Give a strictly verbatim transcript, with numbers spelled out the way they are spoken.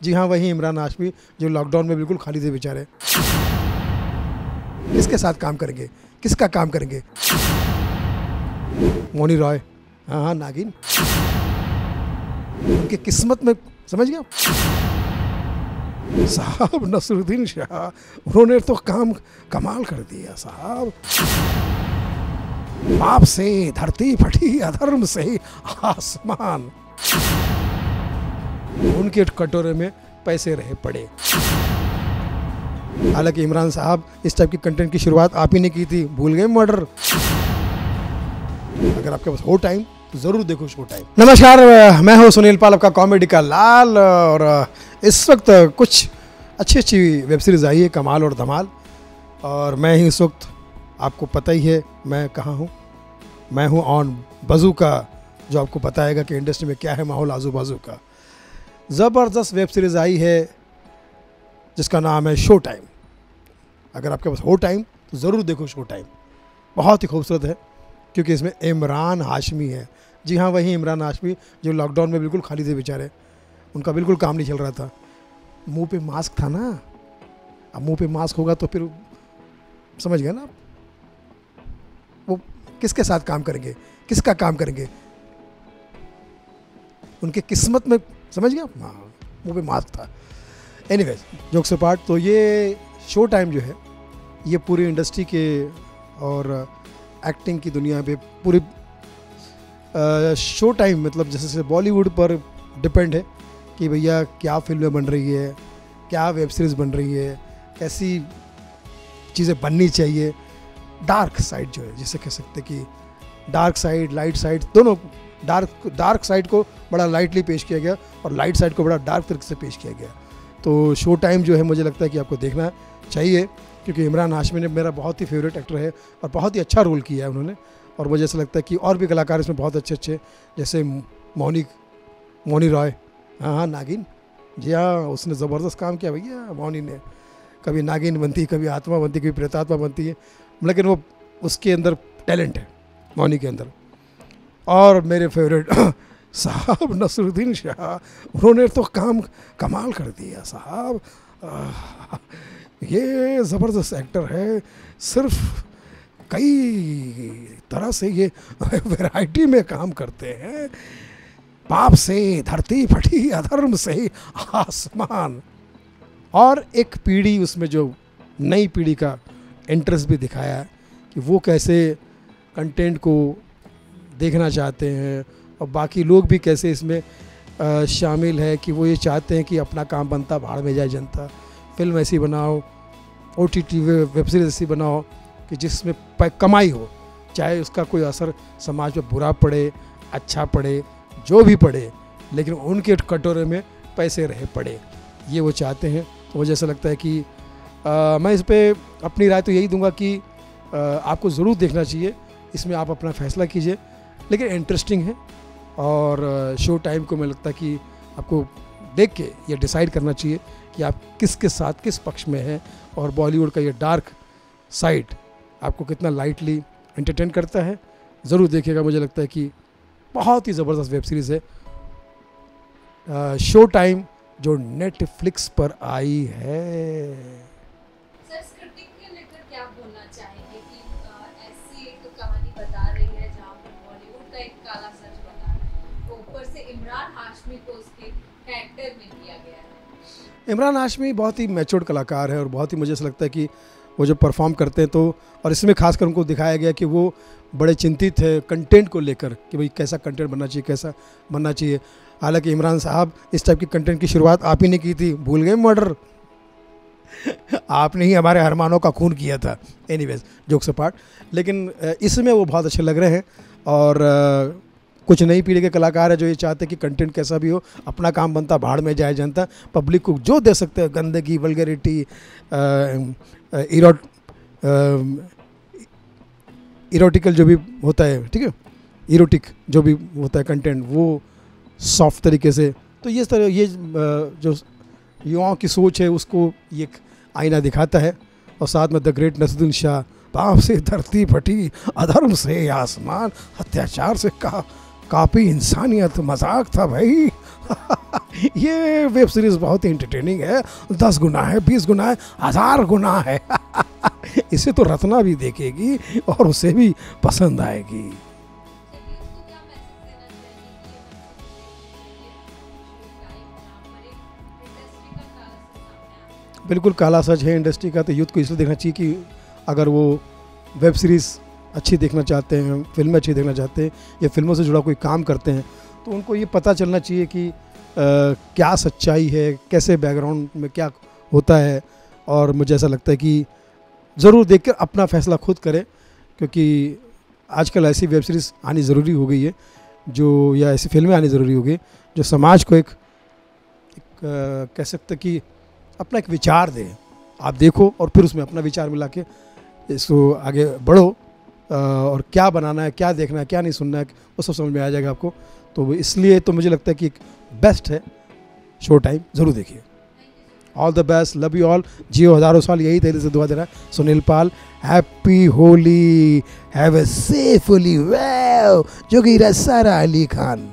जी हाँ, वही इमरान हाशमी जो लॉकडाउन में बिल्कुल खाली थे बेचारे। किसके साथ काम करेंगे, किसका काम करेंगे? मौनी रॉय, हाँ हाँ नागिन, उनकी किस्मत में, समझ गया साहब। नसरुद्दीन शाह, उन्होंने तो काम कमाल कर दिया साहब। पाप से धरती फटी, अधर्म से आसमान, उनके कटोरे में पैसे रहे पड़े। हालांकि इमरान साहब इस टाइप की कंटेंट की शुरुआत आप ही ने की थी, भूल गए मर्डर। अगर आपके पास हो टाइम तो जरूर देखो शो टाइम। नमस्कार, मैं हूं सुनील पाल, आपका कॉमेडी का लाल। और इस वक्त कुछ अच्छी अच्छी वेब सीरीज़ आई है, कमाल और धमाल। और मैं ही इस वक्त, आपको पता ही है मैं कहाँ हूँ। मैं हूँ ऑन बज़ूका, जो आपको बताएगा कि इंडस्ट्री में क्या है माहौल आजू बाजू का। ज़बरदस्त वेब सीरीज़ आई है जिसका नाम है शो टाइम। अगर आपके पास हो टाइम तो ज़रूर देखो शो टाइम। बहुत ही खूबसूरत है क्योंकि इसमें इमरान हाशमी है। जी हाँ, वही इमरान हाशमी जो लॉकडाउन में बिल्कुल खाली थे बेचारे। उनका बिल्कुल काम नहीं चल रहा था, मुंह पे मास्क था ना। अब मुंह पे मास्क होगा तो फिर समझ गए ना, वो किसके साथ काम करेंगे, किसका काम करेंगे? उनके किस्मत में, समझ गया, हाँ मुंह पे मास्क था। एनीवेज, जोक्स अपार्ट, तो ये शो टाइम जो है ये पूरी इंडस्ट्री के और एक्टिंग की दुनिया पे पूरी शो टाइम मतलब जैसे जैसे बॉलीवुड पर डिपेंड है कि भैया क्या फिल्में बन रही है, क्या वेब सीरीज़ बन रही है, कैसी चीज़ें बननी चाहिए। डार्क साइड जो है, जिसे कह सकते कि डार्क साइड, लाइट साइड, दोनों। डार्क डार्क साइड को बड़ा लाइटली पेश किया गया और लाइट साइड को बड़ा डार्क तरीके से पेश किया गया। तो शो टाइम जो है मुझे लगता है कि आपको देखना चाहिए क्योंकि इमरान हाशमी ने मेरा बहुत ही फेवरेट एक्टर है और बहुत ही अच्छा रोल किया है उन्होंने। और मुझे ऐसा लगता है कि और भी कलाकार इसमें बहुत अच्छे अच्छे, जैसे मौनी मौनी रॉय, हाँ हाँ नागिन, जी हाँ, उसने ज़बरदस्त काम किया भैया। मौनी ने कभी नागिन बनती, कभी आत्मा बनती, कभी प्रेतात्मा बनती है, लेकिन वो उसके अंदर टैलेंट है मौनी के अंदर। और मेरे फेवरेट साहब नसरुद्दीन शाह, उन्होंने तो काम कमाल कर दिया साहब। ये ज़बरदस्त एक्टर है, सिर्फ कई तरह से ये वैरायटी में काम करते हैं। पाप से धरती फटी, अधर्म से आसमान। और एक पीढ़ी उसमें, जो नई पीढ़ी का इंटरेस्ट भी दिखाया है कि वो कैसे कंटेंट को देखना चाहते हैं और बाकी लोग भी कैसे इसमें आ, शामिल है कि वो ये चाहते हैं कि अपना काम बनता भाड़ में जाए जनता। फिल्म ऐसी बनाओ, O T T web series ऐसी बनाओ कि जिसमें कमाई हो, चाहे उसका कोई असर समाज पे बुरा पड़े, अच्छा पड़े, जो भी पड़े, लेकिन उनके कटोरे में पैसे रहे पड़े, ये वो चाहते हैं। तो मुझे ऐसा लगता है कि आ, मैं इस पर अपनी राय तो यही दूंगा कि आ, आपको ज़रूर देखना चाहिए। इसमें आप अपना फैसला कीजिए, लेकिन इंटरेस्टिंग है। और शो टाइम को मुझे लगता है कि आपको देख के ये डिसाइड करना चाहिए कि आप किसके साथ, किस पक्ष में हैं। और बॉलीवुड का ये डार्क साइड आपको कितना लाइटली एंटरटेन करता है, ज़रूर देखिएगा। मुझे लगता है कि बहुत ही ज़बरदस्त वेब सीरीज़ है शो टाइम, जो नेटफ्लिक्स पर आई है। सर, स्क्रिप्टिंग के लेकर क्या बोलना चाहेंगे कि आ, ऐसी एक कहानी बता रही है जहाँ पर बॉलीवुड का एक काला सच बता रहा है, तो ऊपर से इमरान हाशमी को उसके कैरेक्टर में किया गया है। इमरान हाशमी बहुत ही मैच्योर्ड कलाकार है और बहुत ही, मुझे ऐसा लगता है कि वो जब परफॉर्म करते हैं तो, और इसमें खासकर उनको दिखाया गया कि वो बड़े चिंतित है कंटेंट को लेकर कि भाई कैसा कंटेंट बनना चाहिए, कैसा बनना चाहिए। हालांकि इमरान साहब इस टाइप की कंटेंट की शुरुआत आप ही ने की थी, भूल गए मर्डर। आपने ही हमारे अरमानों का खून किया था। एनीवेज, जोक्स अपार्ट, लेकिन इसमें वो बहुत अच्छे लग रहे हैं। और कुछ नई पीढ़ी के कलाकार हैं जो ये चाहते हैं कि कंटेंट कैसा भी हो, अपना काम बनता भाड़ में जाए जनता। पब्लिक को जो दे सकते हैं, गंदगी, वल्गैरिटी, इरोट इरोटिकल जो भी होता है, ठीक है, इरोटिक जो भी होता है कंटेंट, वो सॉफ्ट तरीके से। तो ये तरह ये जो युवाओं की सोच है उसको ये एक आईना दिखाता है। और साथ में द ग्रेट नसरुद्दीन शाह, पाप से धरती फटी, अधर्म से आसमान, अत्याचार से का काफ़ी इंसानियत, मजाक था भाई। ये वेब सीरीज़ बहुत ही इंटरटेनिंग है, दस गुना है, बीस गुना है, हज़ार गुना है। इसे तो रत्ना भी देखेगी और उसे भी पसंद आएगी। बिल्कुल काला सच है इंडस्ट्री का, तो यूथ को इसलिए देखना चाहिए कि अगर वो वेब सीरीज़ अच्छी देखना चाहते हैं, फिल्में अच्छी देखना चाहते हैं या फिल्मों से जुड़ा कोई काम करते हैं, तो उनको ये पता चलना चाहिए कि आ, क्या सच्चाई है, कैसे बैकग्राउंड में क्या होता है। और मुझे ऐसा लगता है कि ज़रूर देखकर अपना फ़ैसला खुद करें, क्योंकि आजकल ऐसी वेब सीरीज़ आनी ज़रूरी हो गई है जो, या ऐसी फिल्में आनी ज़रूरी हो गई जो समाज को एक, एक आ, कह सकते कि अपना एक विचार दे। आप देखो और फिर उसमें अपना विचार मिला के इसको आगे बढ़ो, और क्या बनाना है, क्या देखना है, क्या नहीं सुनना है, वो सब समझ में आ जाएगा आपको। तो इसलिए तो मुझे लगता है कि बेस्ट है शो टाइम, ज़रूर देखिए। All the best, love you all, जियो हज़ारों साल, यही तेरे से दुआ दे रहा है Sunil Pal. Happy Holi, have a safe Holi, wow जोगी सारा अली खान।